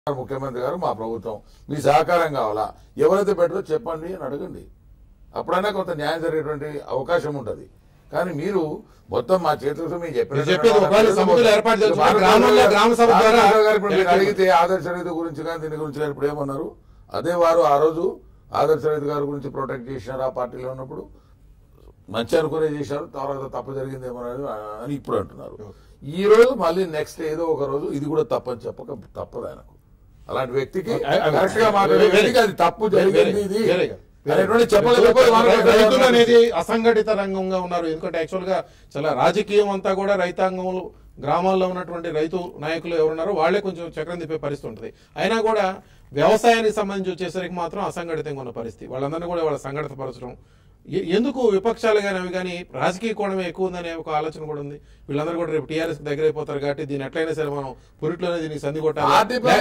ముఖ్యమంత్రి గారు మా ప్రభుత్వం మీ సహకారం కావాలా, ఎవరైతే పెట్టరో చెప్పండి అని అడగండి. అప్పుడైనా కొంత న్యాయం జరిగేటువంటి అవకాశం ఉంటుంది. కానీ మీరు మొత్తం మా చేతులతో మీరు అడిగితే ఆదర్శ రైతు గురించి కానీ దీని గురించి కానీ ఇప్పుడు ఏమన్నారు? అదే వారు ఆ రోజు ఆదర్శ రైతు గారి గురించి ప్రొటెక్ట్ చేసినారు. ఆ పార్టీలో ఉన్నప్పుడు మంచి అనుకునే చేశారు, తర్వాత తప్పు జరిగింది ఏమన్నారు అని ఇప్పుడు అంటున్నారు. ఈ రోజు మళ్ళీ నెక్స్ట్ ఏదో ఒక రోజు ఇది కూడా తప్పని చెప్పక తప్పదు ఆయనకు. అలాంటి వ్యక్తికి కరెక్ట్ గా మాట్లాడే అది తప్పు జరిగింది ఇది రైతులు అనేది అసంఘటిత రంగంగా ఉన్నారు. ఎందుకంటే యాక్చువల్ గా చాలా రాజకీయం అంతా కూడా రైతాంగంలో గ్రామాల్లో ఉన్నటువంటి రైతు నాయకులు ఎవరున్నారో వాళ్లే కొంచెం చక్రం తిప్పే పరిస్థితి ఉంటుంది. అయినా కూడా వ్యవసాయానికి సంబంధించి వచ్చేసరికి మాత్రం అసంఘటితంగా ఉన్న పరిస్థితి. వాళ్ళందరినీ కూడా వాళ్ళ సంఘటిత పరచడం ఎందుకు విపక్షాలు కానీ అవి కానీ రాజకీయ కోణమే ఎక్కువ ఉందనే ఒక ఆలోచన కూడా ఉంది. వీళ్ళందరూ కూడా రేపు టీఆర్ఎస్ దగ్గర అయిపోతారు కాబట్టి దీన్ని ఎట్లయినా సరే మనం పురిట్లోనే దీనికి సంధి కొట్టాలి.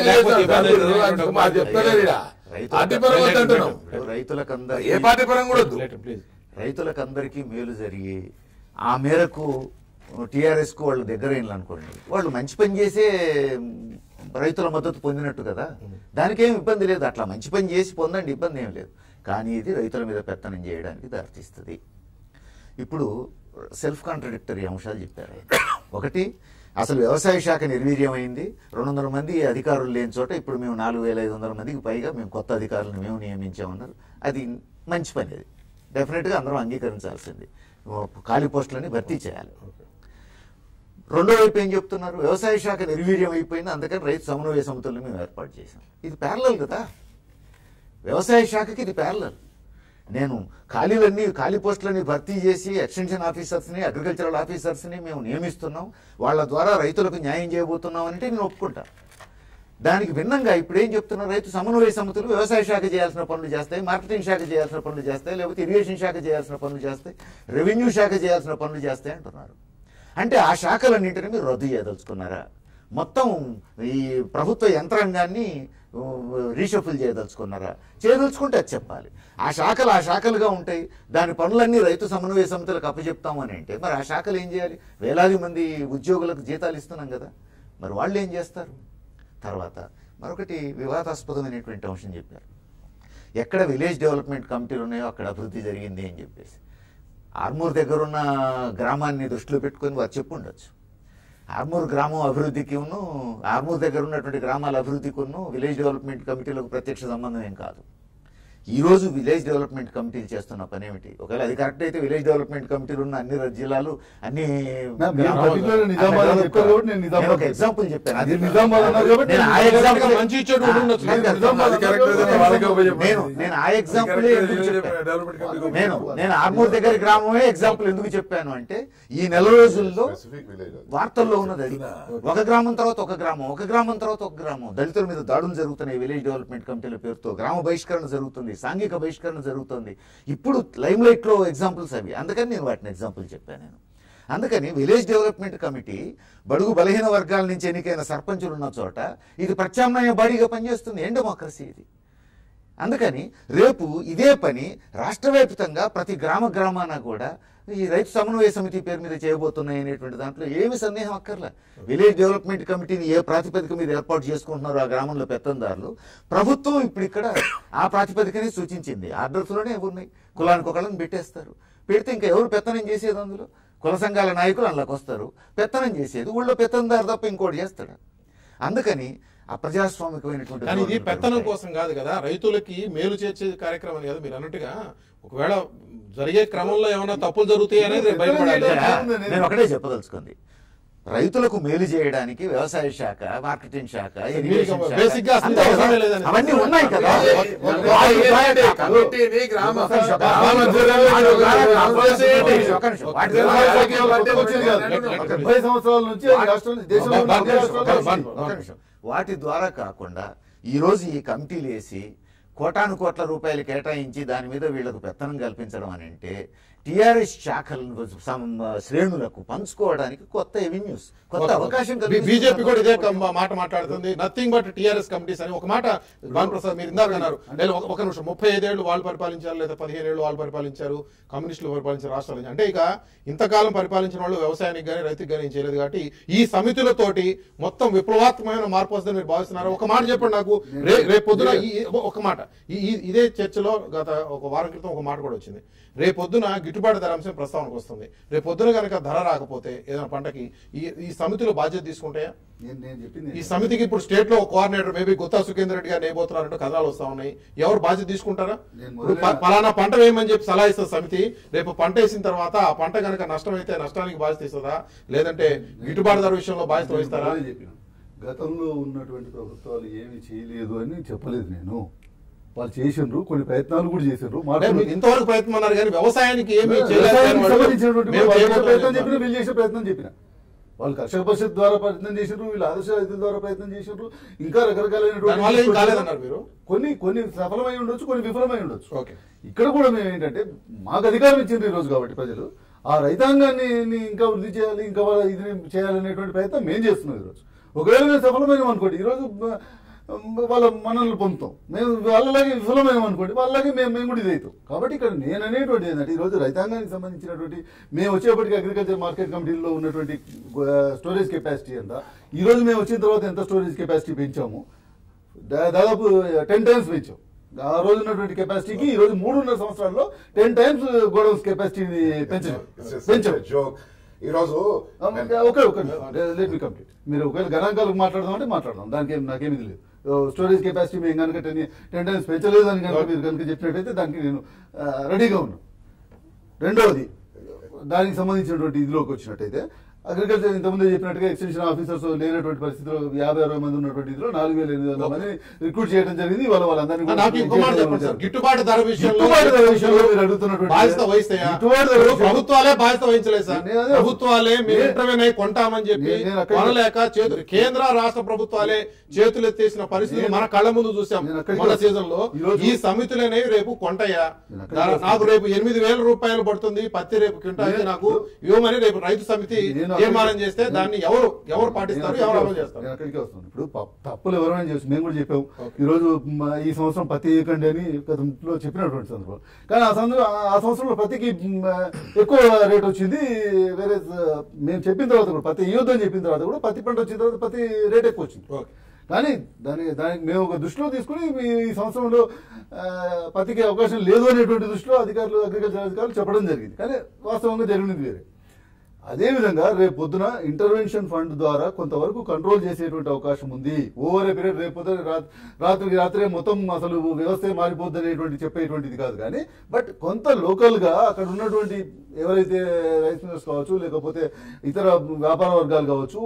రైతులకందరికీ మేలు జరిగి ఆ మేరకు టీఆర్ఎస్ కు వాళ్ళు దగ్గర అనుకోండి, వాళ్ళు మంచి పని చేసే రైతుల మద్దతు పొందినట్టు కదా, దానికేం ఇబ్బంది లేదు. అట్లా మంచి పని చేసి పొందండి, ఇబ్బంది ఏం లేదు. కానీ ఇది రైతుల మీద పెత్తనం చేయడానికి దారితీస్తుంది. ఇప్పుడు సెల్ఫ్ కాంట్రడిక్టరీ అంశాలు చెప్పారు. ఒకటి, అసలు వ్యవసాయ శాఖ నిర్వీర్యమైంది. 200 మంది అధికారులు లేని చోట ఇప్పుడు మేము 4500 మందికి పైగా మేము కొత్త అధికారులను మేము నియమించామన్నారు. అది మంచి పని. అది డెఫినెట్గా అందరం అంగీకరించాల్సింది. ఖాళీ పోస్టులని భర్తీ చేయాలి. రెండో వైపు ఏం చెప్తున్నారు? వ్యవసాయ శాఖ నిర్వీర్యం అయిపోయింది, అందుకని రైతు సమన్వయ సమితులను మేము ఏర్పాటు చేశాం. ఇది ప్యారలల్ కదా, వ్యవసాయ శాఖకి ఇది ప్యారలల్. నేను ఖాళీ పోస్టులని భర్తీ చేసి ఎక్స్టెన్షన్ ఆఫీసర్స్ని, అగ్రికల్చరల్ ఆఫీసర్స్ని మేము నియమిస్తున్నాం, వాళ్ళ ద్వారా రైతులకు న్యాయం చేయబోతున్నాం అంటే నేను ఒప్పుకుంటా. దానికి భిన్నంగా ఇప్పుడు ఏం చెప్తున్నారు? రైతు సమన్వయ సమితులు వ్యవసాయ శాఖ చేయాల్సిన పనులు చేస్తాయి, మార్కెటింగ్ శాఖ చేయాల్సిన పనులు చేస్తాయి, లేకపోతే ఇరిగేషన్ శాఖ చేయాల్సిన పనులు చేస్తాయి, రెవెన్యూ శాఖ చేయాల్సిన పనులు చేస్తాయి అంటున్నారు. అంటే ఆ శాఖలన్నింటినీ మీరు రద్దు చేయదలుచుకున్నారా? మొత్తం ఈ ప్రభుత్వ యంత్రాంగాన్ని రీషఫుల్ చేయదలుచుకున్నారా? చేయదలుచుకుంటే అది చెప్పాలి. ఆ శాఖలుగా ఉంటాయి, దాని పనులన్నీ రైతు సమన్వయ సమితులకు అప్పచెప్తామని అంటే మరి ఆ శాఖలు ఏం చేయాలి? వేలాది మంది ఉద్యోగులకు జీతాలు ఇస్తున్నాం కదా, మరి వాళ్ళు ఏం చేస్తారు? తర్వాత మరొకటి వివాదాస్పదమైనటువంటి అంశం చెప్పారు. ఎక్కడ విలేజ్ డెవలప్మెంట్ కమిటీలు ఉన్నాయో అక్కడ అభివృద్ధి జరిగింది అని చెప్పేసి. ఆర్మూర్ దగ్గర ఉన్న గ్రామాన్ని దృష్టిలో పెట్టుకొని వారు చెప్పు ఉండొచ్చు. ఆర్మూర్ గ్రామం అభివృద్ధికి ఆర్మూర్ దగ్గర ఉన్నటువంటి గ్రామాల అభివృద్ధికి విలేజ్ డెవలప్మెంట్ కమిటీలకు ప్రత్యక్ష సంబంధం ఏం కాదు. ఈ రోజు విలేజ్ డెవలప్మెంట్ కమిటీలు చేస్తున్న పని ఏమిటి? ఒకవేళ అది కరెక్ట్ అయితే విలేజ్ డెవలప్మెంట్ కమిటీలు ఉన్న అన్ని జిల్లాలు అన్ని ఒక ఎగ్జాంపుల్ చెప్పాను. నేను ఆ ఎగ్జాంపులే ఎందుకు చెప్పాను? నేను ఆర్మూర్ దగ్గర గ్రామమే ఎగ్జాంపుల్ ఎందుకు చెప్పాను అంటే ఈ నెల రోజుల్లో వార్తల్లో ఉన్నది అది. ఒక గ్రామం తర్వాత ఒక గ్రామం, ఒక గ్రామం తర్వాత ఒక గ్రామం దళితుల మీద దాడులు జరుగుతున్నాయి. విలేజ్ డెవలప్మెంట్ కమిటీల పేరుతో గ్రామ బహిష్కరణ జరుగుతుంది, సాంఘిక బహిష్కరణ జరుగుతుంది. ఇప్పుడు లైమ్ లైట్ లో ఎగ్జాంపుల్స్ అవి, అందుకని నేను వాటిని ఎగ్జాంపుల్ చెప్పాను. నేను అందుకని విలేజ్ డెవలప్మెంట్ కమిటీ బడుగు బలహీన వర్గాల నుంచి ఎన్నికైన సర్పంచులు ఉన్న చోట ఇది ప్రత్యామ్నాయ బాడీగా పనిచేస్తుంది. ఏం డెమోక్రసీ ఇది? అందుకని రేపు ఇదే పని రాష్ట్ర వ్యాప్తంగా ప్రతి గ్రామాన కూడా ఈ రైతు సమన్వయ సమితి పేరు మీద చేయబోతున్నాయి అనేటువంటి దాంట్లో ఏమి సందేహం అక్కర్లే. విలేజ్ డెవలప్మెంట్ కమిటీని ఏ ప్రాతిపదిక మీద ఏర్పాటు చేసుకుంటున్నారో ఆ గ్రామంలో పెత్తందారులు, ప్రభుత్వం ఇప్పుడు ఇక్కడ ఆ ప్రాతిపదికనే సూచించింది. ఆర్డర్స్లోనే ఉన్నాయి. కులానికి ఒకళ్ళని పెట్టేస్తారు. పెడితే ఇంకా ఎవరు పెత్తనం చేసేది? అందులో కుల సంఘాల నాయకులు అందులోకి వస్తారు. పెత్తనం చేసేది ఊళ్ళో పెత్తందారు తప్ప ఇంకోటి చేస్తాడు. అందుకని అప్రజాస్వామికమైనటువంటి ఇది పెత్తనం కోసం కాదు కదా, రైతులకి మేలు చేర్చే కార్యక్రమం కదా. మీరు అన్నట్టుగా ఒకవేళ జరిగే క్రమంలో ఏమైనా తప్పులు జరుగుతాయి అనేది బయటపడాలి. నేను ఒకటే చెప్పదలుచుకుంది, రైతులకు మేలు చేయడానికి వ్యవసాయ శాఖ, మార్కెటింగ్ శాఖ, అవన్నీ ఉన్నాయి కదా. వాటి ద్వారా కాకుండా ఈరోజు ఈ కమిటీలు వేసి కోటాను కోట్ల రూపాయలు కేటాయించి దాని మీద వీళ్లకు పెత్తనం కల్పించడం అని అంటే టిఆర్ఎస్ శాఖలను శ్రేణులకు పంచుకోవడానికి కొత్త ఎవెన్యూస్, కొత్త అవకాశం బీజేపీ కూడా ఇదే మాట మాట్లాడుతుంది. నథింగ్ బట్ టిఆర్ఎస్ కమిటీస్ అని ఒక మాట భానుప్రసాద్ మీరు ఇందాక అన్నారు. ఒక నిమిషం, 35 ఏళ్ళు వాళ్ళు పరిపాలించారు లేదా 15 ఏళ్ళు వాళ్ళు పరిపాలించారు, కమ్యూనిస్టులు పరిపాలించారు రాష్ట్రాలు. అంటే ఇక ఇంతకాలం పరిపాలించిన వాళ్ళు వ్యవసాయానికి కానీ రైతుకి కానీ ఏం చేయలేదు. కాబట్టి ఈ సమితులతోటి మొత్తం విప్లవాత్మకమైన మార్పు వస్తుందని మీరు భావిస్తున్నారు. ఒక మాట చెప్పండి నాకు. రేపు పొద్దున ఒక మాట ఇదే చర్చలో గత ఒక వారం క్రితం ఒక మాట కూడా వచ్చింది. రేపు పొద్దున గిట్టుబాటు ధర అంశం ప్రస్తావనకు వస్తుంది. రేపు పొద్దున కనుక ధర రాకపోతే ఏదైనా పంటకి ఈ సమితులు బాధ్యత తీసుకుంటాయా? ఈ సమితికి ఇప్పుడు స్టేట్ లో కోఆర్డినేటర్ మేబీ గుత్తా సుఖేందర్ రెడ్డి గారు నేబోతున్నారంటే కథనాలు వస్తా ఉన్నాయి. ఎవరు బాధ్యత తీసుకుంటారా? పలానా పంట వేయమని చెప్పి సలహా ఇస్తుంది సమితి. రేపు పంట వేసిన తర్వాత ఆ పంట కనుక నష్టం అయితే నష్టానికి బాధ్యత ఇస్తుందా, లేదంటే గిట్టుబాటు ధర విషయంలో బాధ్యత వహిస్తారా? గతంలో ఉన్నటువంటి ప్రభుత్వాలు ఏమి చేయలేదు అని చెప్పలేదు నేను. వాళ్ళు చేసిండ్రు, కొన్ని ప్రయత్నాలు కూడా చేసిండ్రు. ఇంతవరకు ప్రయత్నం అన్నారు కానీ వ్యవసాయానికి ఏమి ప్రయత్నం చెప్పిన వాళ్ళు కర్షక పరిషత్ ద్వారా ప్రయత్నం చేసిండ్రు, వీళ్ళు ఆదర్శ రైతుల ద్వారా ప్రయత్నం చేసిండ్రు. ఇంకా రకరకాలైనటువంటి కొన్ని సఫలమై ఉండొచ్చు, కొన్ని విఫలమై ఉండొచ్చు. ఇక్కడ కూడా మేము ఏంటంటే మాకు అధికారం ఇచ్చిండ్రు ఈ రోజు కాబట్టి ప్రజలు ఆ రైతాంగాన్ని ఇంకా వృద్ధి చేయాలి, ఇంకా ఇది చేయాలనేటువంటి ప్రయత్నం మేము చేస్తున్నాం ఈరోజు. ఒకవేళ మేము సఫలమైన అనుకోండి, ఈరోజు వాళ్ళ మనల్ని పొందుతాం, మేము వాళ్ళలాగే విఫలమైన అనుకోండి, వాళ్ళలాగే మేము కూడా ఇది అవుతాం. కాబట్టి ఇక్కడ నేను అనేటువంటి ఏంటంటే ఈరోజు రైతాంగానికి సంబంధించినటువంటి మేము వచ్చేప్పటికి అగ్రికల్చర్ మార్కెట్ కమిటీలో ఉన్నటువంటి స్టోరేజ్ కెపాసిటీ ఎంత, ఈరోజు మేము వచ్చిన తర్వాత ఎంత స్టోరేజ్ కెపాసిటీ పెంచాము, దాదాపు 10 times పెంచాం. ఆ రోజు ఉన్నటువంటి కెపాసిటీకి ఈ రోజు 3.5 సంవత్సరాల్లో 10 times గోడౌన్స్ కెపాసిటీని పెంచాం. ఈరోజు లెట్ మీ కంప్లీట్. మీరు ఒకవేళ గణాంకాలకు మాట్లాడదామంటే మాట్లాడదాం, దానికి నాకేమీ లేదు. స్టోరేజ్ కెపాసిటీ మేము కనుక 10 times పెంచలేదు అని కనుక మీరు కనుక చెప్పినట్టయితే దానికి నేను రెడీగా ఉన్నాను. రెండవది దానికి సంబంధించినటువంటి ఇదిలోకి వచ్చినట్టయితే అగ్రికల్చర్ ఇంతకుముందు చెప్పినట్టుగా ఎక్స్టెన్షన్ ఆఫీసర్స్ లేనటువంటి పరిస్థితిలో 50-60 మంది ఉన్నటువంటి ఇదిలో 4,800 మంది రిక్రూట్ చేయడం జరిగింది. వాళ్ళందరినీ గిట్టుబాటు ధర విషయంలో మీరు అడుగుతున్నటువంటి ప్రభుత్వాలే బాధ్యత వహించలేదు సార్. ప్రభుత్వాలే మీరు ఇంటర్వ్యూని కొంటామని చెప్పి కొనలేక కేంద్ర రాష్ట్ర ప్రభుత్వాలే చేతులు ఎత్తేసిన పరిస్థితి మన కళ్ళ ముందు చూసాం. మన సీజన్ లో ఈ సమితులనేవి రేపు కొంటయ్యా, నాకు రేపు 8,000 రూపాయలు పడుతుంది పత్తి రేపు క్వింటాల్కి నాకు ఇవ్వమని రేపు రైతు సమితి తీర్మానం చేస్తే దాన్ని ఎవరు పాటిస్తారు, ఎవరు అమలు చేస్తారు? అక్కడికే వస్తుంది. ఇప్పుడు తప్పులు ఎవరైనా చేసి మేము కూడా చెప్పాము. ఈ రోజు ఈ సంవత్సరం పత్తి వేయకండి అని గతంలో చెప్పినటువంటి సందర్భం, కానీ ఆ సంవత్సరంలో పత్తికి ఎక్కువ రేట్ వచ్చింది. వేరే మేము చెప్పిన తర్వాత కూడా పత్తి వేయొద్దని చెప్పిన తర్వాత కూడా పత్తి పంట వచ్చిన తర్వాత పత్తి రేట్ ఎక్కువ వచ్చింది. కానీ దానికి మేము ఒక దృష్టిలో తీసుకుని ఈ సంవత్సరంలో పత్తికి అవకాశం లేదు అనేటువంటి దృష్టిలో అగ్రికల్చర్ అధికారులు చెప్పడం జరిగింది. కానీ వాస్తవంగా జరిగినది వేరే. అదేవిధంగా రేపు పొద్దున ఇంటర్వెన్షన్ ఫండ్ ద్వారా కొంతవరకు కంట్రోల్ చేసేటువంటి అవకాశం ఉంది. ఓవర్ ఏ పీరియడ్ రేపు పొద్దున రాత్రికి రాత్రే మొత్తం అసలు వ్యవస్థ మారిపోద్ది అనేటువంటి చెప్పేటువంటిది కాదు. కానీ బట్ కొంత లోకల్ గా అక్కడ ఉన్నటువంటి ఎవరైతే రైస్ మిల్లర్స్ కావచ్చు, లేకపోతే ఇతర వ్యాపార వర్గాలు కావచ్చు,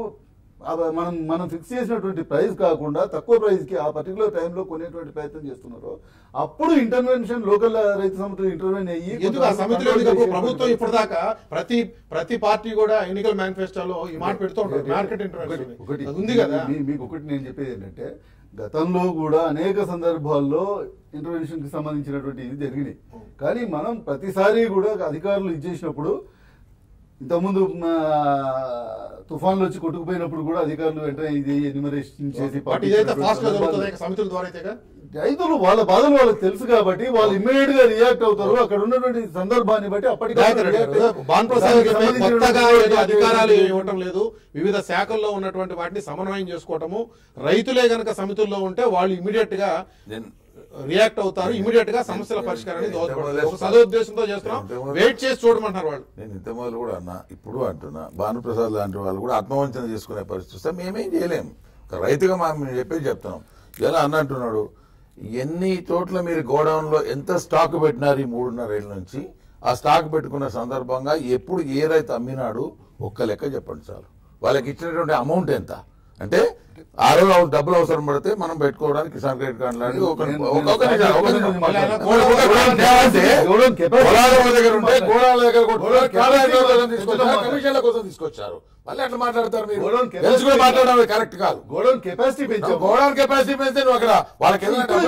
మనం ఫిక్స్ చేసినటువంటి ప్రైస్ కాకుండా తక్కువ ప్రైస్ కి ఆ పర్టికులర్ టైంలో కొనేటువంటి ప్రయత్నం చేస్తున్నారో అప్పుడు ఇంటర్వెన్షన్ లోకల్ రైతు సమితులు ఇంటర్వెన్ అయ్యి ప్రభుత్వం ఇప్పటిదాకా ప్రతి పార్టీ కూడా ఎన్నికల మేనిఫెస్టోలో ఈ మాట పెడుతూ ఉంటారు. మార్కెట్ ఇంటర్వెన్షన్ ఉంది కదా. మీకు ఒకటి నేను చెప్పేది ఏంటంటే గతంలో కూడా అనేక సందర్భాల్లో ఇంటర్వెన్షన్ కి సంబంధించినటువంటి ఇది జరిగినాయి. కానీ మనం ప్రతిసారి కూడా అధికారులు ఇచ్చేసినప్పుడు ఇంతకుముందు తుఫాన్లు వచ్చి కొట్టుకుపోయినప్పుడు కూడా అధికారులు వెంటనే ఇది ఎన్యూమరేషన్ చేసి రైతులు వాళ్ళ బాధలు వాళ్ళకి తెలుసు కాబట్టి వాళ్ళు ఇమ్మీడియట్ గా రియాక్ట్ అవుతారు. అక్కడ ఉన్నటువంటి సందర్భాన్ని బట్టి అధికారాలు ఇవ్వటం లేదు, వివిధ శాఖల్లో ఉన్నటువంటి వాటిని సమన్వయం చేసుకోవటము. రైతులే గనక సమితుల్లో ఉంటే వాళ్ళు ఇమ్మీడియట్ గా రియాక్ట్ అవుతారు, ఇమీడియట్ గా సమస్యల పరిష్కారాన్ని సదుద్దేశంతో చేస్తున్నాం. వెయిట్ చేసి చూడమంటారు వాళ్ళు. నేను ఇంత మొదలు కూడా అన్నా, ఇప్పుడు అంటున్నా, భానుప్రసాద్ లాంటి వాళ్ళు కూడా ఆత్మవంచన చేసుకునే పరిస్థితి వస్తే మేమేం చేయలేము. రైతుగా మేము చెప్పేది చెప్తున్నాం. ఎలా అన్నట్టున్నాడు, ఎన్ని చోట్ల మీరు గోడౌన్ లో ఎంత స్టాక్ పెట్టినారు ఈ 3.5 ఏళ్ళ నుంచి, ఆ స్టాక్ పెట్టుకున్న సందర్భంగా ఎప్పుడు ఏ రైతు అమ్మినాడు ఒక్క లెక్క చెప్పండి చాలు. వాళ్ళకి ఇచ్చినటువంటి అమౌంట్ ఎంత అంటే ఆ రోజు డబ్బులు అవసరం పడితే మనం పెట్టుకోవడానికి కిసాన్ క్రెడిట్ కార్డు లాంటి కమిషన్ల కోసం తీసుకొచ్చారు. మళ్ళీ అట్లా మాట్లాడతారు మీరు, తెలుసుకుని మాట్లాడడం కరెక్ట్ కాదు. గోడౌన్ కెపాసిటీ పెంచాం. గోడౌన్ కెపాసిటీ పెంచితే నువ్వు అక్కడ వాళ్ళకి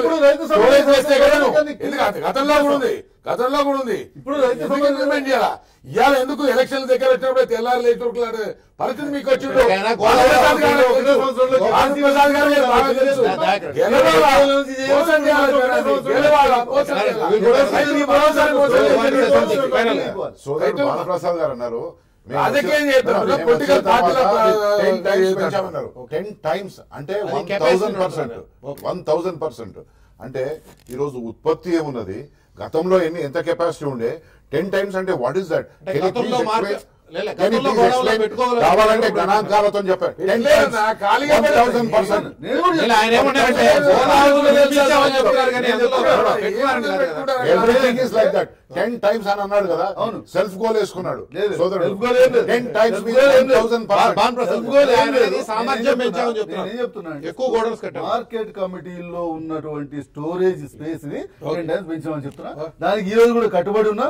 గతంలో కూడా ఉంది ఇప్పుడు ఇంప్లిమెంట్ చేయాలా? ఇవాళ ఎందుకు ఎలక్షన్ దగ్గర వచ్చినప్పుడు తెల్లారు లేచి పరిస్థితి మీకు వచ్చిండు. బాలప్రసాద్ గారు అన్నారు అదేం చెప్తారు పొలిటికల్ పార్టీల 10 times అంటే 1000%. అంటే ఈరోజు ఉత్పత్తి ఏమున్నది, గతంలో ఎంత కెపాసిటీ ఉండే 10 times అంటే వాట్ ఈస్ దట్? కావాలంటే గణాంకాలతో చెప్పారు. Everything is like that. 10 times అని అన్నాడు కదా, సెల్ఫ్ గోల్ వేసుకున్నాడు సోదరుడు. 10 times మార్కెట్ కమిటీలో ఉన్నటువంటి స్టోరేజ్ స్పేస్ ని 10 times పెంచామని చెప్తున్నా. దానికి ఈ రోజు కూడా కట్టుబడి ఉన్నా.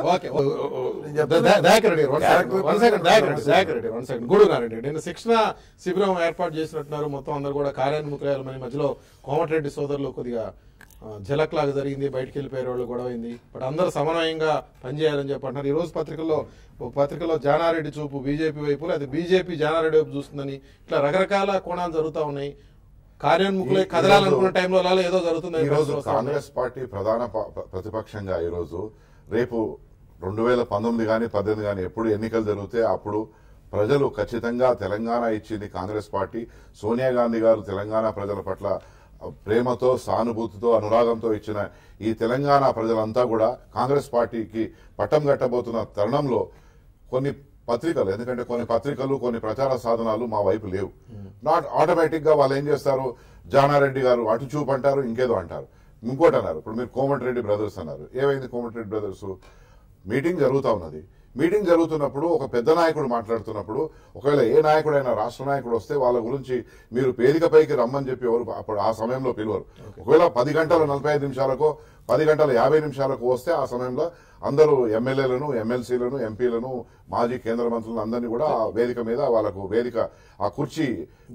గూడుగారెడ్డి నేను శిక్షణ శిబిరం ఏర్పాటు చేసినట్టున్నారు. మొత్తం అందరు కూడా కార్యాన్ముఖుల మధ్యలో కోమటిరెడ్డి సోదరులు కొద్దిగా జలక్ లాగా జరిగింది, బయటకు వెళ్ళిపోయే వాళ్ళు గొడవ అయింది. బట్ అందరూ సమన్వయంగా పనిచేయాలని చెప్పి అంటున్నారు. ఈ రోజు పత్రికల్లో జానారెడ్డి చూపు బీజేపీ వైపు, అది బీజేపీ జానారెడ్డి వైపు చూస్తుందని ఇట్లా రకరకాల కోణాలు జరుగుతా ఉన్నాయి. కార్యాన్ముఖులే కదలాలనుకున్న టైంలో అలా ఏదో జరుగుతుంది. ఈ రోజు కాంగ్రెస్ పార్టీ ప్రధాన ప్రతిపక్షంగా ఈ రోజు రేపు 2019 కానీ 18 కానీ ఎప్పుడు ఎన్నికలు జరిగితే అప్పుడు ప్రజలు ఖచ్చితంగా తెలంగాణ ఇచ్చింది కాంగ్రెస్ పార్టీ. సోనియా గాంధీ గారు తెలంగాణ ప్రజల పట్ల ప్రేమతో, సానుభూతితో, అనురాగంతో ఇచ్చిన ఈ తెలంగాణ ప్రజలంతా కూడా కాంగ్రెస్ పార్టీకి పట్టం కట్టబోతున్న తరుణంలో కొన్ని పత్రికలు, ఎందుకంటే కొన్ని పత్రికలు కొన్ని ప్రచార సాధనాలు మా వైపు లేవు. నాట్ ఆటోమేటిక్ గా వాళ్ళు ఏం చేస్తారు, జానారెడ్డి గారు అటు చూపు అంటారు, ఇంకేదో అంటారు, ఇంకోటి అన్నారు. ఇప్పుడు మీరు కోమటిరెడ్డి బ్రదర్స్ అన్నారు. ఏమైంది కోమటిరెడ్డి బ్రదర్స్? మీటింగ్ జరుగుతూ ఉన్నది. మీటింగ్ జరుగుతున్నప్పుడు ఒక పెద్ద నాయకుడు మాట్లాడుతున్నప్పుడు ఒకవేళ ఏ నాయకుడైనా రాష్ట్ర నాయకుడు వస్తే వాళ్ళ గురించి మీరు వేదికపైకి రమ్మని చెప్పి ఎవరు అప్పుడు ఆ సమయంలో పిలువరు. ఒకవేళ 10 గంటల 45 నిమిషాలకో 10 గంటల 50 నిమిషాలకు వస్తే ఆ సమయంలో అందరూ ఎమ్మెల్యేలను, ఎమ్మెల్సీలను, ఎంపీలను, మాజీ కేంద్ర మంత్రులను అందరినీ కూడా ఆ వేదిక మీద వాళ్ళకు ఆ కుర్చీ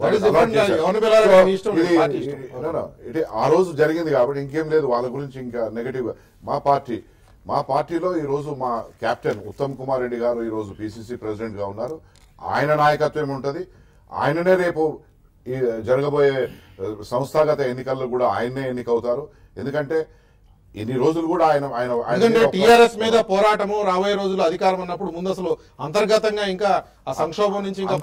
ఆ రోజు జరిగింది కాబట్టి ఇంకేం లేదు వాళ్ళ గురించి ఇంకా నెగటివ్. మా పార్టీలో ఈ రోజు మా కెప్టెన్ ఉత్తమ్ కుమార్ రెడ్డి గారు ఈ రోజు పిసిసి ప్రెసిడెంట్ గా ఉన్నారు. ఆయన నాయకత్వం ఉంటది. ఆయననే రేపు ఈ జరగబోయే సంస్థాగత ఎన్నికల్లో కూడా ఆయనే ఎన్నికవుతారు. ఎందుకంటే ఇన్ని రోజులు కూడా ఆయన టీఆర్ఎస్ మీద పోరాటము రాబోయే రోజుల్లో అధికారం ఉన్నప్పుడు ముందు అసలు అంతర్గతంగా ఇంకా ఆ సంక్షోభం నుంచి ఇంకా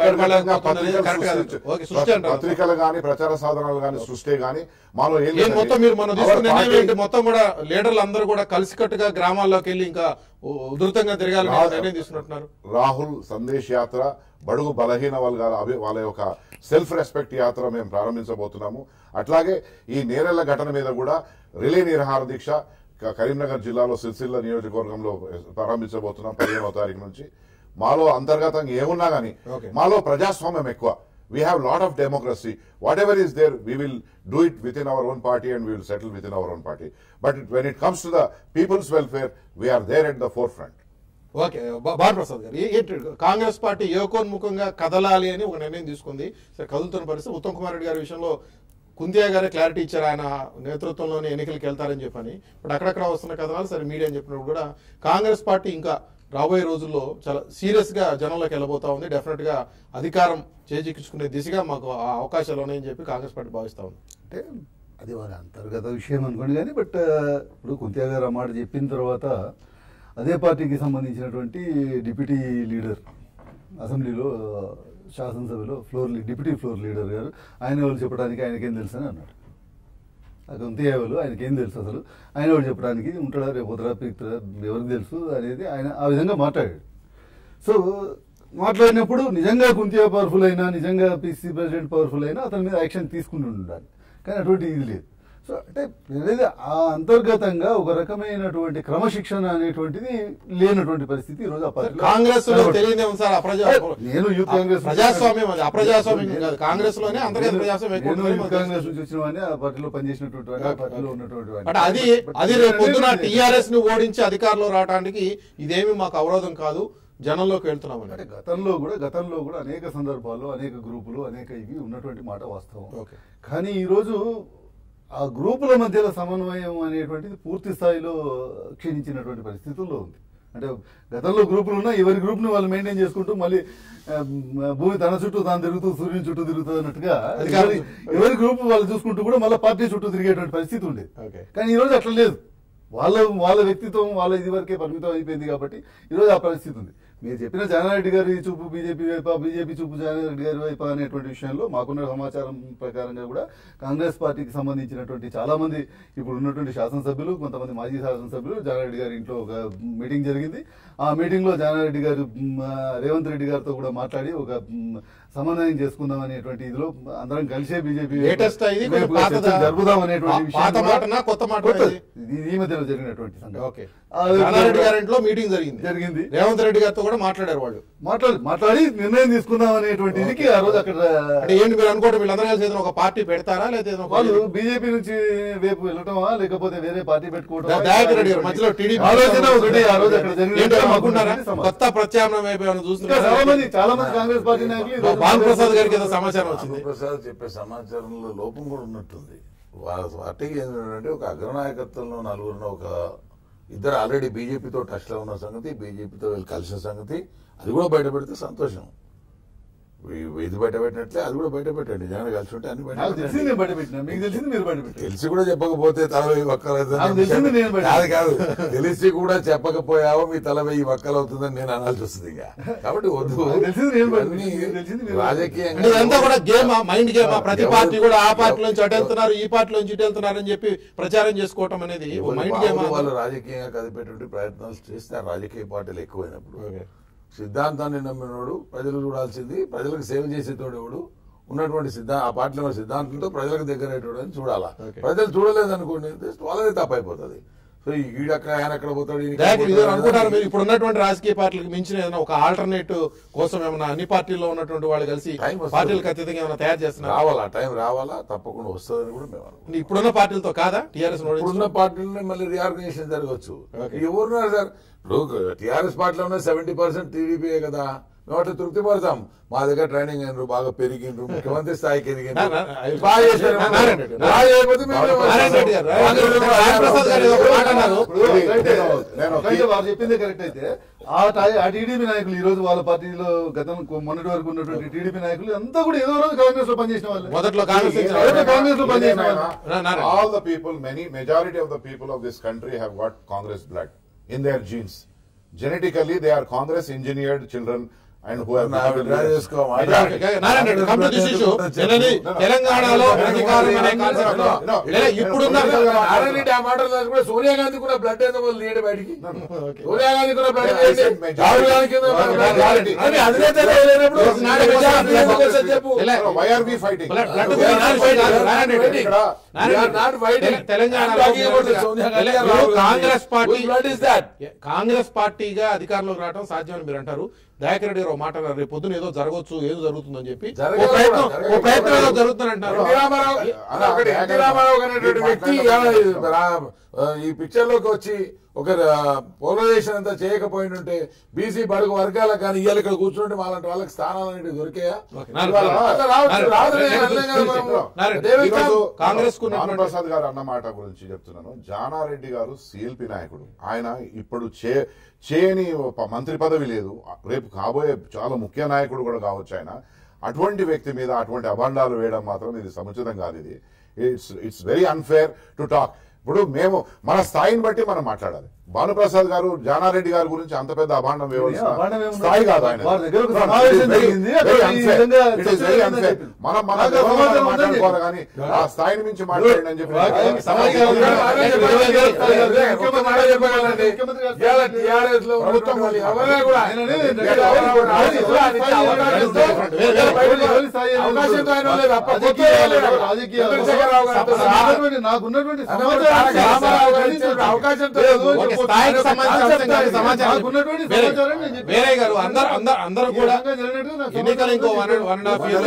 పత్రికలు గాని ప్రచార సాధనాలు గాని సృష్టి గాని మాలో మొత్తం మీరు మనం తీసుకునే మొత్తం కూడా లీడర్లు అందరూ కూడా కలిసికట్టుగా గ్రామాల్లోకి వెళ్ళి ఇంకా ఉధృతంగా తిరగాలని నిర్ణయం తీసుకున్నట్టున్నారు. రాహుల్ సందేశ్ యాత్ర, బడుగు బలహీన వర్గాల వాళ్ళ యొక్క సెల్ఫ్ రెస్పెక్ట్ యాత్ర మేము ప్రారంభించబోతున్నాము. అట్లాగే ఈ నేరెళ్ల ఘటన మీద కూడా రిలే నిరాహార దీక్ష కరీంనగర్ జిల్లాలో సిరిసిల్ల నియోజకవర్గంలో ప్రారంభించబోతున్నాం 15వ తారీఖు నుంచి. మాలో అంతర్గతంగా ఏమున్నా గానీ మాలో ప్రజాస్వామ్యం ఎక్కువ. We have lot of democracy. Whatever is there, we will do it within our own party and we will settle within our own party. But when it comes to the people's welfare, we are there at the forefront. Okay, Balaprasad garu, Congress party ఏకోన్ముఖంగా కదలాలి అని ఒక నిర్ణయం తీసుకుంది. సరే, కదులుతున్న పరిస్థితి. ఉత్తమ్ కుమార్ రెడ్డి గారి విషయంలో కుంతియా గారే క్లారిటీ ఇచ్చారు, ఆయన నేతృత్వంలోనే ఎన్నికలకు వెళ్తారని చెప్పని. ఇప్పుడు అక్కడక్కడ వస్తున్న కథనాలు సరే మీడియా అని చెప్పినప్పుడు కూడా కాంగ్రెస్ పార్టీ ఇంకా రాబోయే రోజుల్లో చాలా సీరియస్ గా జనంలోకి వెళ్ళబోతా ఉంది. డెఫినెట్ గా అధికారం చేజిక్కించుకునే దిశగా మాకు ఆ అవకాశాలు ఉన్నాయని చెప్పి కాంగ్రెస్ పార్టీ భావిస్తా ఉంది. అంటే అది వారి అంతర్గత విషయం అనుకోండి. కానీ బట్ ఇప్పుడు కుంతియా గారు ఆ మాట చెప్పిన తర్వాత అదే పార్టీకి సంబంధించినటువంటి డిప్యూటీ లీడర్ అసెంబ్లీలో, శాసనసభలో డిప్యూటీ ఫ్లోర్ లీడర్ గారు ఆయన వాళ్ళు చెప్పడానికి ఆయనకేం తెలుసు అని అన్నాడు. కుంతియా వాళ్ళు ఆయనకేం తెలుసు అసలు, ఆయన వాళ్ళు చెప్పడానికి ఉంటాడా, రేపు ఉత్తరా పీకుతారా, ఎవరికి తెలుసు అనేది ఆయన ఆ విధంగా మాట్లాడాడు. సో మాట్లాడినప్పుడు నిజంగా కుంతియా పవర్ఫుల్ అయినా, నిజంగా పిసిసి ప్రెసిడెంట్ పవర్ఫుల్ అయినా అతని మీద యాక్షన్ తీసుకుని ఉండాలి. కానీ అటువంటి ఇది లేదు. సో సో అంటే ఏదైతే ఆ అంతర్గతంగా ఒక రకమైనటువంటి క్రమశిక్షణ అనేటువంటిది లేనటువంటి పరిస్థితి ఈ రోజు ఆ పార్టీలో కాంగ్రెస్ లో తెలియదేమో సార్ నేను యూత్ కాంగ్రెస్ ప్రజాస్వామ్యం అది అప్రజాస్వామ్యం కాదు, కాంగ్రెస్ లోనే అంతర్గత ప్రజాస్వామ్యం నేను ఎక్కువ యూత్ ఉంటుంది. కాంగ్రెస్ నుంచి వచ్చిన వాడిని, ఆ పార్టీలో పనిచేసినటువంటి వాడిని, ఆ పార్టీలో ఉన్నటువంటి వాడిని. అంటే అది రేపు పొద్దున టీఆర్ఎస్ ను ఓడించి అధికారంలో రావడానికి ఇదేమి మాకు అవరోధం కాదు, జనంలోకి వెళ్తున్నామని. అంటే గతంలో కూడా అనేక సందర్భాల్లో అనేక గ్రూపులు అనేక ఇవి ఉన్నటువంటి మాట వాస్తవం. ఓకే. కానీ ఈరోజు ఆ గ్రూపుల మధ్యలో సమన్వయం అనేటువంటిది పూర్తి స్థాయిలో క్షీణించినటువంటి పరిస్థితుల్లో ఉంది. అంటే గతంలో గ్రూపులు ఉన్నా ఎవరి గ్రూప్ ని వాళ్ళు మెయింటైన్ చేసుకుంటూ మళ్ళీ భూమి తన చుట్టూ తాను తిరుగుతూ సూర్యుని చుట్టూ తిరుగుతుంది అన్నట్టుగా ఎవరి గ్రూప్ వాళ్ళు చూసుకుంటూ కూడా మళ్ళీ పార్టీ చుట్టూ తిరిగేటువంటి పరిస్థితి ఉండేది. ఓకే. కానీ ఈ రోజు అట్లా లేదు. వాళ్ళ వ్యక్తిత్వం వాళ్ళ ఇది వరకే పరిమితం అయిపోయింది కాబట్టి ఈరోజు ఆ పరిస్థితి ఉంది. మీరు చెప్పిన జానారెడ్డి గారి చూపు బీజేపీ వైపు, బీజేపీ చూపు జానారెడ్డి గారి వైపు అనేటువంటి విషయంలో మాకున్న సమాచారం ప్రకారంగా కూడా కాంగ్రెస్ పార్టీకి సంబంధించినటువంటి చాలా మంది ఇప్పుడు ఉన్నటువంటి శాసనసభ్యులు, కొంతమంది మాజీ శాసనసభ్యులు జానారెడ్డి గారి ఇంట్లో ఒక మీటింగ్ జరిగింది. ఆ మీటింగ్ లో జానారెడ్డి గారు రేవంత్ రెడ్డి గారితో కూడా మాట్లాడి ఒక సమన్వయం చేసుకుందాం అనేటువంటి ఇదిలో అందరం కలిసే బీజేపీ జరుపుదాం అనేటువంటి ఈ మధ్యలో జరిగినటువంటి జానారెడ్డి గారి ఇంట్లో మీటింగ్ జరిగింది. రేవంత్ రెడ్డి గారితో కూడా మాట్లాడారు. వాళ్ళు మాట్లాడి నిర్ణయం తీసుకుందాం అనేటువంటి ఇదికి ఆ రోజు అక్కడ ఏంటి మీరు అనుకోవడం వీళ్ళందరూ కలిసి ఏదైనా ఒక పార్టీ పెడతారా, లేదా వాళ్ళు బీజేపీ నుంచి వైపు వెళ్ళటమా లేకపోతే వేరే పార్టీ పెట్టుకోవడం మధ్యలో టీడీపీ ఆలోచన ఒకటి ఆ రోజు అక్కడ జరిగింది. కొత్త ప్రత్యామ్నాయం అయిపోయి చూస్తున్నారు. చాలా మంది కాంగ్రెస్ పార్టీ నాయకులు భానుప్రసాద్ గారికి ఏదో సమాచారం వచ్చింది. భానుప్రసాద్ చెప్పే సమాచారంలో లోపం కూడా ఉన్నట్టుంది. వాళ్ళ పార్టీకి ఏంటంటే ఒక అగ్రనాయకత్వంలో నలుగురిన ఒక ఇద్దరు ఆల్రెడీ బీజేపీతో టచ్ లో ఉన్న సంగతి, బీజేపీతో వెళ్ళి కలిసిన సంగతి, అది కూడా బయట పెడితే సంతోషం. ఇది బయట పెట్టినట్లే అది కూడా బయట పెట్టండి. జగన్ కలిసి ఉంటే అన్ని తెలిసి కూడా చెప్పకపోతే తల వెయ్యి వక్కలవుతుంది కాదు తెలిసి కూడా చెప్పకపోయావో మీ తల వెయ్యి వక్కలవుతుందని నేను అనాల్సి వస్తుంది. ఇక కాబట్టి వద్దు. రాజకీయంగా ఇదంతా కూడా గేమా, మైండ్ గేమా. ప్రతి పార్టీ కూడా ఆ పార్టీ నుంచి అటు వెళ్తున్నారు, ఈ పార్టీ నుంచి ఇటు వెళ్తున్నారు అని చెప్పి ప్రచారం చేసుకోవటం అనేది మైండ్ గేమా. వాళ్ళు రాజకీయంగా కదిపేటువంటి ప్రయత్నాలు చేస్తే రాజకీయ పార్టీలు ఎక్కువైనప్పుడు సిద్ధాంతాన్ని నమ్మినోడు ప్రజలు చూడాల్సింది, ప్రజలకు సేవ చేసేటోడు ఎవడు ఉన్నటువంటి ఆ పార్టీలో సిద్ధాంతంతో ప్రజలకు దగ్గరయ్యేటోడు అని చూడాలా. ప్రజలు చూడలేదనుకోండి వాళ్ళదే తప్పైపోతుంది. సో ఈడక్కడ ఆయన ఎక్కడ పోతాడు అనుకుంటారు. మీరు ఇప్పుడు ఉన్నటువంటి రాజకీయ పార్టీలకు మించిన ఏదైనా ఒక ఆల్టర్నేటివ్ కోసం ఏమైనా అన్ని పార్టీల్లో ఉన్నటువంటి వాళ్ళు కలిసి పార్టీలు ఖచ్చితంగా ఏమైనా తయారు చేస్తున్నారు? రావాలా, టైం రావాలా, తప్పకుండా వస్తుందని కూడా మేము అనుకుంటున్నాం. ఇప్పుడున్న పార్టీలతో కాదా టీఆర్ఎస్? ఇప్పుడున్న పార్టీలోనే మళ్ళీ రీఆర్గనైజేషన్ జరగవచ్చు. ఎవరున్నారు సార్ ఇప్పుడు టీఆర్ఎస్ పార్టీలో ఉన్న 70% టీడీపీయే కదా. మేము అట్లా తృప్తి పడతాం. మా దగ్గర ట్రైనింగ్ అయినరు, బాగా పెరిగిండ్రు, ముఖ్యమంత్రి స్థాయికి ఎదిగిండ్రు, బాగా చేశారు. వారు చెప్పింది కరెక్ట్ అయితే ఆ టీడీపీ నాయకులు ఈ రోజు వాళ్ళ పార్టీలో గతం మొన్నటి వరకు ఉన్నటువంటి టీడీపీ నాయకులు అంతా కూడా ఏదో రోజు కాంగ్రెస్ లో పనిచేసిన వాళ్ళు. మొదట్లో కాంగ్రెస్ లో పనిచేసిన వాళ్ళు. All the people, majority of the people of this country have got Congress blood in their genes. Genetically, they are Congress engineered children and who have తెలంగాణలో ఇప్పుడున్న సోనియా గాంధీ కూడా బ్లడ్ నీడ బయటికి సోనియా గాంధీ కూడా బ్లడ్ కాంగ్రెస్ పార్టీగా అధికారంలోకి రావడం సాధ్యమని మీరు అంటారు. దయాకర్ రెడ్డి గారు మాట అన్నారు, రేపు పొద్దున ఏదో జరగవచ్చు, ఏదో జరుగుతుందని చెప్పి ప్రయత్నం ఏదో జరుగుతుందంటారు. రామారావు అనేటువంటి వ్యక్తి ఈ పిక్చర్ లోకి వచ్చి ఒక పోలరైజేషన్ అంతా చేయకపోయింటే బీసీ బడుగు వర్గాలకు కానీ ఇవాళ ఇక్కడ కూర్చుంటే వాళ్ళంటి వాళ్ళకి స్థానాలు అనేవి దొరికాయా? కాంగ్రెస్ ప్రసాద్ గారు అన్న మాట గురించి చెప్తున్నాను. జానారెడ్డి గారు సిఎల్పి నాయకుడు. ఆయన ఇప్పుడు చేయని మంత్రి పదవి లేదు, రేపు కాబోయే చాలా ముఖ్య నాయకుడు కూడా కావచ్చు ఆయన. అటువంటి వ్యక్తి మీద అటువంటి అభండాలు వేయడం మాత్రం ఇది సముచితం కాదు. ఇది it's very unfair to talk. ఇప్పుడు మేము మన స్థాయిని బట్టి మనం మాట్లాడాలి. భానుప్రసాద్ గారు జానారెడ్డి గారి గురించి అంత పెద్ద అభాండం వేయవలసిన అభాండం ఏముంది? స్థాయి కాదు ఆయన. వారి దగ్గర ఒక సమావేశం జరిగింది. అక్కడ ఈ విధంగా మనం మాట్లాడుకోవాలి కానీ ఆ స్థాయిని మించి మాట్లాడండి అని చెప్పి నాకున్నటువంటి వేరే గారు అందరూ కూడా ఎన్నికలు ఇంకో 1.5 years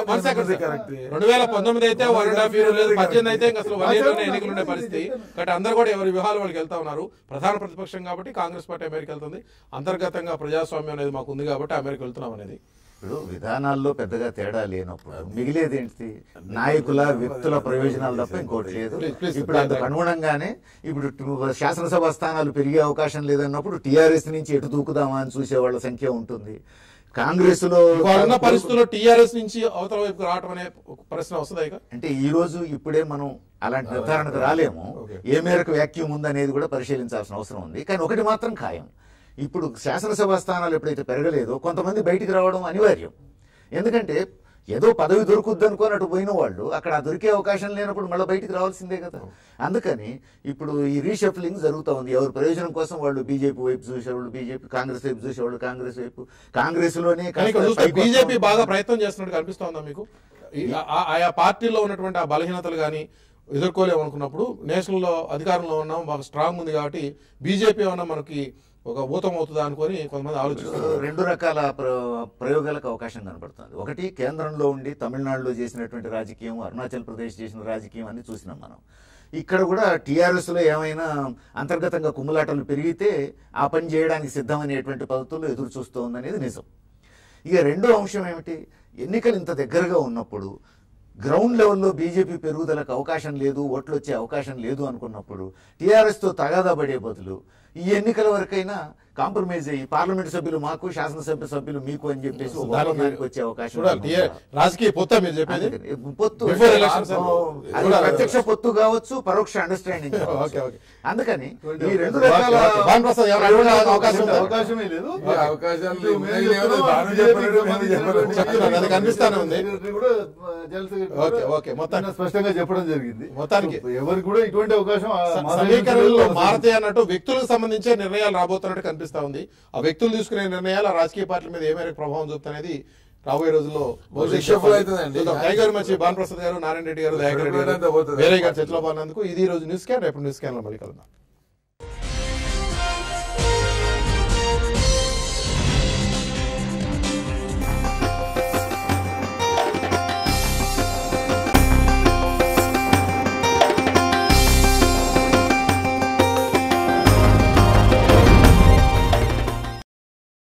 2019 అయితే 1.5 years లేదు, 18 అయితే ఇంకా అసలు 1 year లోనే ఎన్నికలు ఉండే పరిస్థితి. కాబట్టి అందరూ కూడా ఎవరి వ్యూహాలు వాళ్ళకి వెళ్తా ఉన్నారు. ప్రధాన ప్రతిపక్షం కాబట్టి కాంగ్రెస్ పార్టీ అమెరికా వెళ్తుంది. అంతర్గతంగా ప్రజాస్వామ్యం అనేది మాకు ఉంది కాబట్టి అమెరికా వెళ్తున్నాం అనేది. ఇప్పుడు విధానాల్లో పెద్దగా తేడా లేనప్పుడు మిగిలేది ఏంటి? నాయకుల వ్యక్తుల ప్రయోజనాలు తప్ప ఇంకోటి లేదు. ఇప్పుడు అందుకు అనుగుణంగానే ఇప్పుడు శాసనసభ స్థానాలు పెరిగే అవకాశం లేదన్నప్పుడు టీఆర్ఎస్ నుంచి ఎటు దూకుదామా అని చూసే వాళ్ళ సంఖ్య ఉంటుంది. కాంగ్రెస్ లో ఉన్న పరిస్థితుల్లో టీఆర్ఎస్ నుంచి అవతల వైపు రావడం అనే ప్రశ్న వస్తుంది. అంటే ఈ రోజు ఇప్పుడే మనం అలాంటి నిర్ధారణకు రాలేము. ఏ మేరకు వ్యాక్యూమ్ ఉందనేది కూడా పరిశీలించాల్సిన అవసరం ఉంది. కానీ ఒకటి మాత్రం ఖాయం, ఇప్పుడు శాసనసభ స్థానాలు ఎప్పుడైతే పెరగలేదో కొంతమంది బయటికి రావడం అనివార్యం. ఎందుకంటే ఏదో పదవి దొరుకుద్ది అనుకోని అటు పోయిన వాళ్ళు అక్కడ దొరికే అవకాశం లేనప్పుడు మళ్ళీ బయటికి రావాల్సిందే కదా. అందుకని ఇప్పుడు ఈ రీషఫ్లింగ్ జరుగుతూ ఉంది. ఎవరి ప్రయోజనం కోసం వాళ్ళు బీజేపీ వైపు చూసేవాళ్ళు బీజేపీ, కాంగ్రెస్ వైపు చూసేవాళ్ళు కాంగ్రెస్ వైపు. కాంగ్రెస్ లోనే బీజేపీ బాగా ప్రయత్నం చేస్తున్నట్టు కనిపిస్తోందా మీకు? ఆయా పార్టీల్లో ఉన్నటువంటి ఆ బలహీనతలు కానీ ఎదుర్కోలేమనుకున్నప్పుడు నేషనల్ లో అధికారంలో ఉన్నాం, బాగా స్ట్రాంగ్ ఉంది కాబట్టి బీజేపీ ఏమన్నా మనకి ఒక ఊతం అవుతుందా అనుకొని కొంతమంది ఆలోచిస్తున్నారు. 2 రకాల ప్రయోగాలకు అవకాశం కనబడుతుంది. ఒకటి, కేంద్రంలో ఉండి తమిళనాడులో చేసినటువంటి రాజకీయం, అరుణాచల్ ప్రదేశ్ చేసిన రాజకీయం అన్ని చూసినాం మనం. ఇక్కడ కూడా టీఆర్ఎస్లో ఏమైనా అంతర్గతంగా కుమ్ములాటలు పెరిగితే ఆ పని చేయడానికి సిద్ధమనేటువంటి పద్ధతుల్లో ఎదురు చూస్తూ ఉందనేది నిజం. ఇక రెండో అంశం ఏమిటి, ఎన్నికలు ఇంత దగ్గరగా ఉన్నప్పుడు గ్రౌండ్ లెవెల్లో బీజేపీ పెరుగుదలకు అవకాశం లేదు, ఓట్లు వచ్చే అవకాశం లేదు అనుకున్నప్పుడు టీఆర్ఎస్తో తగాదా పడే బదులు ఈ ఎన్నికల వరకైనా కాంప్రమైజ్ అయ్యి పార్లమెంట్ సభ్యులు మాకు, శాసనసభ్య సభ్యులు మీకు అని చెప్పేసి వచ్చే అవకాశం. రాజకీయ పొత్తు మీరు చెప్పేది, పొత్తు అది ప్రత్యక్ష పొత్తు కావచ్చు, పరోక్ష అండర్స్టాండింగ్. అందుకని ఈ 2 రకాల అవకాశమే లేదు. కనిపిస్తానే ఉంది. స్పష్టంగా చెప్పడం జరిగింది. మొత్తానికి ఎవరికి కూడా ఇటువంటి అవకాశం సమీకరణలో మారతాయి అన్నట్టు వ్యక్తులకు సంబంధించే నిర్ణయాలు రాబోతున్నట్టు కనిపిస్తా ఉంది. ఆ వ్యక్తులు తీసుకునే నిర్ణయాలు ఆ రాజకీయ పార్టీల మీద ఏ మేరకు ప్రభావం చూపుతాయనేది రాబోయే రోజుల్లో భానుప్రసాద్ గారు, నారాయణ రెడ్డి గారు, దయాకర్ రెడ్డి గారు, వేరే గారు చర్చలో పాల్గొన్నందుకు ఇది రోజు న్యూస్ క్యాన్. రేపు న్యూస్ క్యాన్ లో మళ్ళీ కలుద్దాం.